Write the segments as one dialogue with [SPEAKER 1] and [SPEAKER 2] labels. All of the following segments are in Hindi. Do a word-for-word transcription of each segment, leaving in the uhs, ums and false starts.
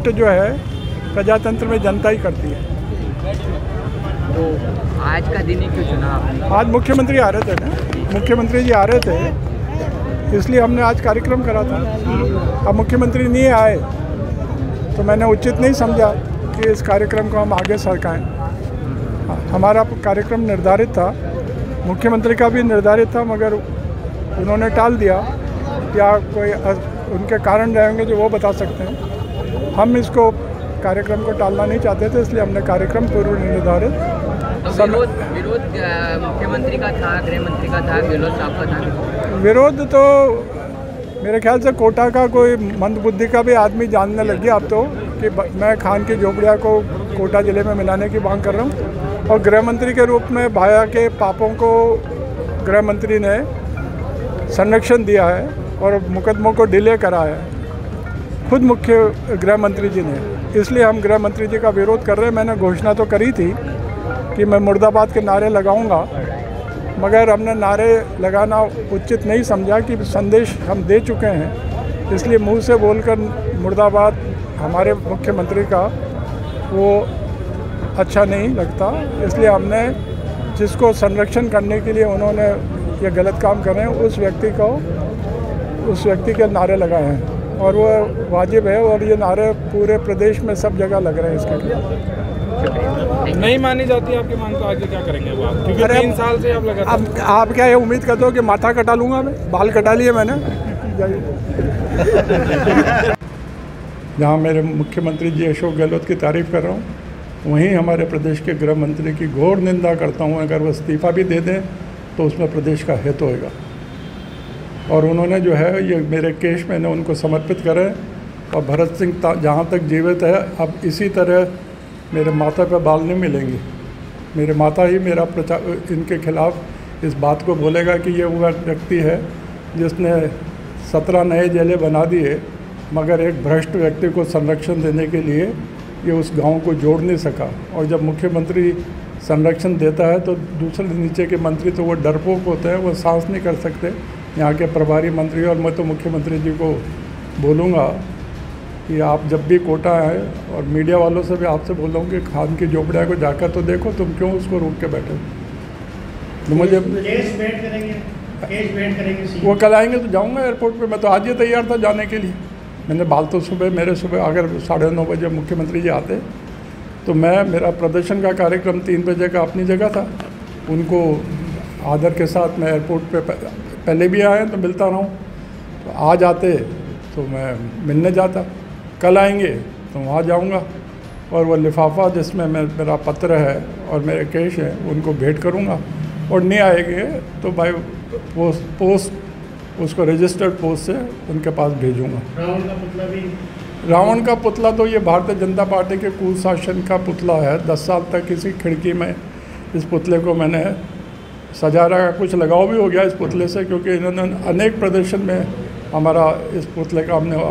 [SPEAKER 1] टेस्ट जो है प्रजातंत्र में जनता ही करती है।
[SPEAKER 2] तो आज का दिन ही क्यों चुना आपने?
[SPEAKER 1] आज मुख्यमंत्री आ रहे थे ना, मुख्यमंत्री जी आ रहे थे, इसलिए हमने आज कार्यक्रम करा था। अब मुख्यमंत्री नहीं आए तो मैंने उचित नहीं समझा कि इस कार्यक्रम को हम आगे सरकाएं। हमारा कार्यक्रम निर्धारित था, मुख्यमंत्री का भी निर्धारित था, मगर उन्होंने टाल दिया। या कोई उनके कारण रहेंगे जो वो बता सकते हैं। हम इसको कार्यक्रम को टालना नहीं चाहते थे, इसलिए हमने कार्यक्रम पूर्व निर्धारित।
[SPEAKER 2] तो विरोध विरोध मुख्यमंत्री का था, गृह मंत्री का था, गहलोत साहब का था।
[SPEAKER 1] विरोध तो मेरे ख्याल से कोटा का कोई मंदबुद्धि का भी आदमी जानने लग गया अब तो, कि मैं खान की झोपड़िया को कोटा ज़िले में मिलाने की मांग कर रहा हूँ। और गृह मंत्री के रूप में भाया के पापों को गृह मंत्री ने संरक्षण दिया है और मुकदमों को डिले करा है खुद मुख्य गृह मंत्री जी ने। इसलिए हम गृह मंत्री जी का विरोध कर रहे हैं। मैंने घोषणा तो करी थी कि मैं मुर्दाबाद के नारे लगाऊंगा, मगर हमने नारे लगाना उचित नहीं समझा कि संदेश हम दे चुके हैं, इसलिए मुंह से बोलकर मुर्दाबाद हमारे मुख्यमंत्री का वो अच्छा नहीं लगता। इसलिए हमने जिसको संरक्षण करने के लिए उन्होंने ये गलत काम कर रहे हैं उस व्यक्ति को उस व्यक्ति के नारे लगाए हैं और वो वाजिब है। और ये नारे पूरे प्रदेश में सब जगह लग रहे हैं इसके लिए।
[SPEAKER 3] नहीं मानी जाती आपकी मांग तो आगे क्या करेंगे वो आप? क्योंकि तीन साल से आप लगा
[SPEAKER 1] अब आप क्या ये उम्मीद करते हो कि माथा कटा लूँगा मैं? बाल कटा लिए मैंने। जहाँ मेरे मुख्यमंत्री जी अशोक गहलोत की तारीफ़ कर रहा हूँ, वहीं हमारे प्रदेश के गृह मंत्री की घोर निंदा करता हूँ। अगर वो इस्तीफ़ा भी दे दें तो उसमें प्रदेश का हित होएगा। और उन्होंने जो है ये मेरे केस मैंने उनको समर्पित करे। और भरत सिंह जहाँ तक जीवित है, अब इसी तरह मेरे माथा पे बाल नहीं मिलेंगे। मेरे माता ही मेरा प्रचार इनके खिलाफ इस बात को बोलेगा कि ये वो व्यक्ति है जिसने सत्रह नए जेलें बना दिए, मगर एक भ्रष्ट व्यक्ति को संरक्षण देने के लिए ये उस गांव को जोड़ नहीं सका। और जब मुख्यमंत्री संरक्षण देता है तो दूसरे नीचे के मंत्री तो वो डरपोक होते हैं, वो सांस नहीं कर सकते। यहाँ के प्रभारी मंत्री और मैं तो मुख्यमंत्री जी को बोलूँगा कि आप जब भी कोटा आए, और मीडिया वालों से भी आपसे बोल रहा हूँ कि खान की झोपड़िया को जाकर तो देखो, तुम क्यों उसको रोक के बैठे? तो मुझे
[SPEAKER 4] केस वेट करेंगे, केस वेट करेंगे।
[SPEAKER 1] वो कल आएंगे तो जाऊँगा एयरपोर्ट पे। मैं तो आज ही तैयार था जाने के लिए। मैंने बाल तो सुबह मेरे सुबह अगर साढ़े नौ बजे मुख्यमंत्री जी आते तो मैं मेरा प्रदर्शन का कार्यक्रम तीन बजे का अपनी जगह था। उनको आदर के साथ मैं एयरपोर्ट पे पहले भी आए तो मिलता रहा हूँ, तो आ जाते तो मैं मिलने जाता। कल आएंगे तो वहाँ जाऊँगा और वो लिफाफा जिसमें मैं मेरा पत्र है और मेरे केस है उनको भेंट करूँगा। और नहीं आएंगे तो भाई पोस्ट पोस्ट उसको रजिस्टर्ड पोस्ट से उनके पास भेजूँगा।
[SPEAKER 4] रावण का पुतला भी
[SPEAKER 1] रावण का पुतला तो ये भारतीय जनता पार्टी के कुशासन का पुतला है। दस साल तक किसी खिड़की में इस पुतले को मैंने सजा रहा। कुछ लगाव भी हो गया इस पुतले से, क्योंकि इन्होंने अनेक प्रदर्शन में हमारा इस पुतले का हमने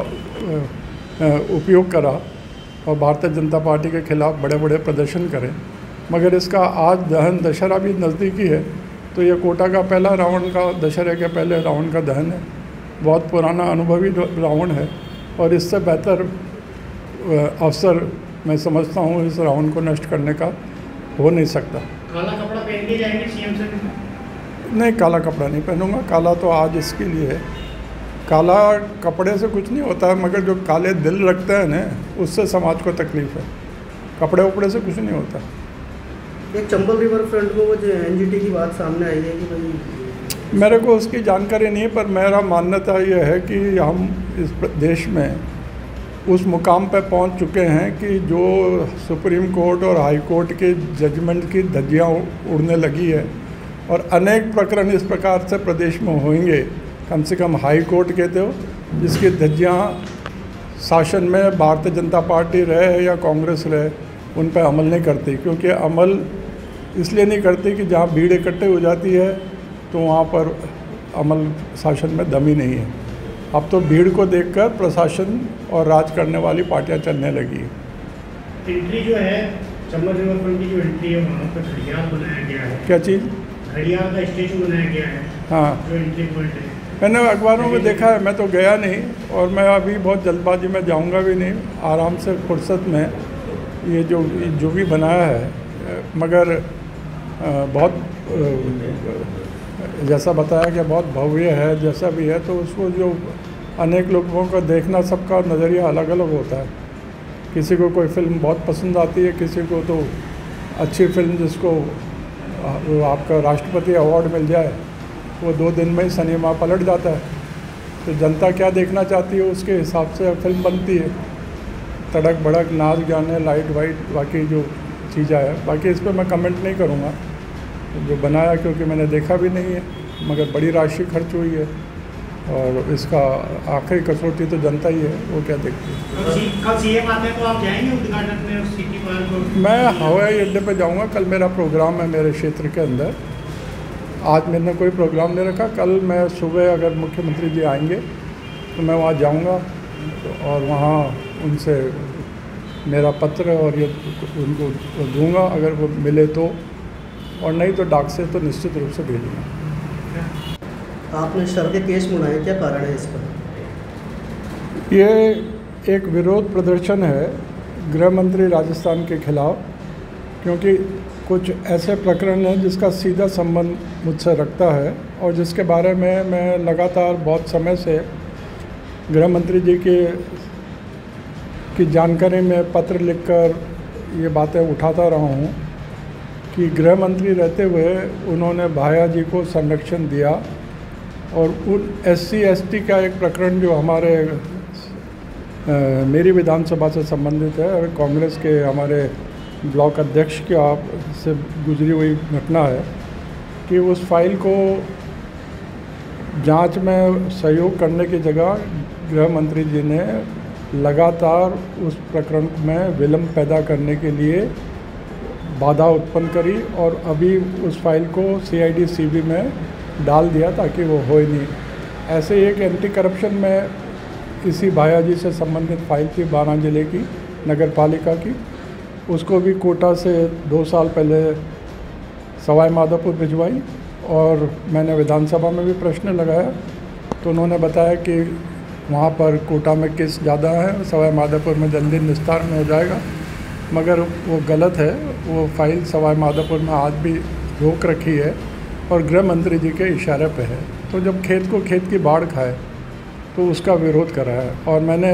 [SPEAKER 1] उपयोग करा और भारतीय जनता पार्टी के खिलाफ बड़े बड़े प्रदर्शन करें। मगर इसका आज दहन दशहरा भी नज़दीकी है, तो ये कोटा का पहला रावण का दशहरे के पहले रावण का दहन है। बहुत पुराना अनुभवी रावण है और इससे बेहतर अवसर मैं समझता हूँ इस रावण को नष्ट करने का हो नहीं सकता।
[SPEAKER 4] काला कपड़ा पहन के जाएंगे सीएम से?
[SPEAKER 1] नहीं, काला कपड़ा नहीं पहनूंगा। काला तो आज इसके लिए है। काला कपड़े से कुछ नहीं होता है, मगर जो काले दिल रखते हैं ना उससे समाज को तकलीफ़ है। कपड़े उपड़े से कुछ नहीं होता।
[SPEAKER 5] एक चंबल रिवर फ्रंट में वो जो एनजीटी की बात सामने आई है कि भाई,
[SPEAKER 1] मेरे को उसकी जानकारी नहीं है, पर मेरा मान्यता ये है कि हम इस देश में उस मुकाम पर पहुंच चुके हैं कि जो सुप्रीम कोर्ट और हाई कोर्ट के जजमेंट की धज्जियां उड़ने लगी है और अनेक प्रकरण इस प्रकार से प्रदेश में होंगे। कम से कम हाई कोर्ट कहते हो जिसकी धज्जियां शासन में भारतीय जनता पार्टी रहे या कांग्रेस रहे उन पर अमल नहीं करती, क्योंकि अमल इसलिए नहीं करती कि जहाँ भीड़ इकट्ठे हो जाती है तो वहाँ पर अमल शासन में दम ही नहीं है। अब तो भीड़ को देखकर प्रशासन और राज करने वाली पार्टियां चलने लगी है।
[SPEAKER 4] एंट्री जो है चंबल रिवर फ्रंट की जो एंट्री है वहाँ पर घड़ियाल बनाया गया है।
[SPEAKER 1] क्या चीज़?
[SPEAKER 4] घड़ियाल का स्टेचू बनाया गया है।
[SPEAKER 1] हाँ,
[SPEAKER 4] जो एंट्री पॉइंट है
[SPEAKER 1] मैंने अखबारों में देखा है, मैं तो गया नहीं और मैं अभी बहुत जल्दबाजी में जाऊंगा भी नहीं, आराम से फुर्सत में ये जो जो भी बनाया है, मगर बहुत जैसा बताया कि बहुत भव्य है, जैसा भी है, तो उसको जो अनेक लोगों को देखना, सबका नज़रिया अलग अलग होता है। किसी को कोई फिल्म बहुत पसंद आती है, किसी को तो अच्छी फिल्म जिसको आपका राष्ट्रपति अवार्ड मिल जाए वो दो दिन में ही सिनेमा पलट जाता है। तो जनता क्या देखना चाहती है उसके हिसाब से फिल्म बनती है, तड़क भड़क, नाच गाने, लाइट वाइट, बाकी जो चीज़ें है। बाकी इस पर मैं कमेंट नहीं करूँगा जो बनाया, क्योंकि मैंने देखा भी नहीं है, मगर बड़ी राशि खर्च हुई है और इसका आखिरी कसौटी तो जनता ही है, वो क्या देखती है।
[SPEAKER 4] कल सीएम आते हैं तो आप जाएंगे उद्घाटन में उस सिटी पार्क?
[SPEAKER 1] मैं हवाई अड्डे पे जाऊंगा, कल मेरा प्रोग्राम है मेरे क्षेत्र के अंदर। आज मैंने कोई प्रोग्राम नहीं रखा, कल मैं सुबह अगर मुख्यमंत्री जी आएंगे तो मैं वहाँ जाऊंगा और वहाँ उनसे मेरा पत्र और ये उनको दूंगा, अगर वो मिले तो, और नहीं तो डाक से तो निश्चित रूप से भेजूँगा।
[SPEAKER 5] आपने सर के केस मुड़ाए, क्या कारण है इसका?
[SPEAKER 1] ये एक विरोध प्रदर्शन है गृह मंत्री राजस्थान के खिलाफ, क्योंकि कुछ ऐसे प्रकरण हैं जिसका सीधा संबंध मुझसे रखता है और जिसके बारे में मैं लगातार बहुत समय से गृह मंत्री जी के की जानकारी में पत्र लिखकर ये बातें उठाता रहा हूँ कि गृह मंत्री रहते हुए उन्होंने भाया जी को संरक्षण दिया और उन एस सी एस टी का एक प्रकरण जो हमारे आ, मेरी विधानसभा से संबंधित है और कांग्रेस के हमारे ब्लॉक अध्यक्ष के आप से गुजरी हुई घटना है कि उस फाइल को जांच में सहयोग करने की जगह गृह मंत्री जी ने लगातार उस प्रकरण में विलंब पैदा करने के लिए बाधा उत्पन्न करी और अभी उस फाइल को सी आई डी सी बी में डाल दिया ताकि वो हो ही नहीं। ऐसे एक एंटी करप्शन में इसी भाया जी से संबंधित फाइल थी बारह जिले की नगर पालिका की, उसको भी कोटा से दो साल पहले सवाई माधोपुर भिजवाई और मैंने विधानसभा में भी प्रश्न लगाया तो उन्होंने बताया कि वहाँ पर कोटा में केस ज़्यादा है, सवाई माधोपुर में जल्दी निस्तार में हो जाएगा, मगर वो गलत है। वो फाइल सवाई माधोपुर में आज भी रोक रखी है और गृह मंत्री जी के इशारे पे है। तो जब खेत को खेत की बाढ़ खाए तो उसका विरोध करा है और मैंने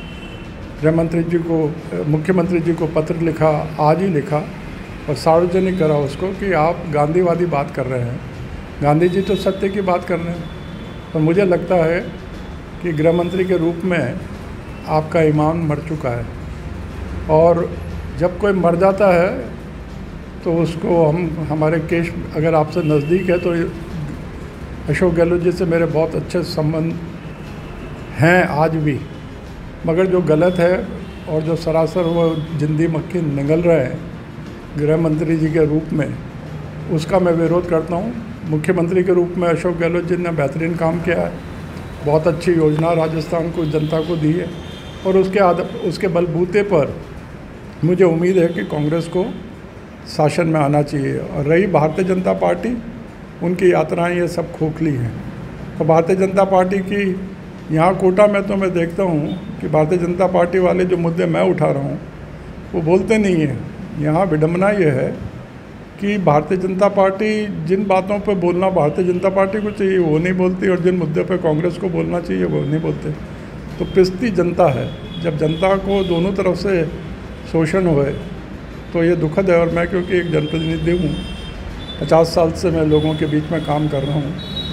[SPEAKER 1] गृह मंत्री जी को, मुख्यमंत्री जी को पत्र लिखा, आज ही लिखा और सार्वजनिक करा उसको कि आप गांधीवादी बात कर रहे हैं। गांधी जी तो सत्य की बात कर रहे हैं, और मुझे लगता है कि गृह मंत्री के रूप में आपका ईमान मर चुका है और जब कोई मर जाता है तो उसको हम, हमारे केस अगर आपसे नज़दीक है तो अशोक गहलोत जी से मेरे बहुत अच्छे संबंध हैं आज भी, मगर जो गलत है और जो सरासर वो जिंदी मक्खी निगल रहे हैं गृह मंत्री जी के रूप में, उसका मैं विरोध करता हूँ। मुख्यमंत्री के रूप में अशोक गहलोत जी ने बेहतरीन काम किया है, बहुत अच्छी योजना राजस्थान को, जनता को दी है और उसके आद उसके बलबूते पर मुझे उम्मीद है कि कांग्रेस को शासन में आना चाहिए। और रही भारतीय जनता पार्टी, उनकी यात्राएं ये सब खोखली हैं। और भारतीय जनता पार्टी की यहाँ कोटा में तो मैं देखता हूँ कि भारतीय जनता पार्टी वाले जो मुद्दे मैं उठा रहा हूँ वो बोलते नहीं हैं। यहाँ विडम्बना ये है कि भारतीय जनता पार्टी जिन बातों पर बोलना भारतीय जनता पार्टी को चाहिए वो नहीं बोलती और जिन मुद्दे पर कांग्रेस को बोलना चाहिए वो नहीं बोलते। तो पिसती जनता है। जब जनता को दोनों तरफ से शोषण हुए तो ये दुखद है। और मैं क्योंकि एक जनप्रतिनिधि हूँ, पचास साल से मैं लोगों के बीच में काम कर रहा हूँ,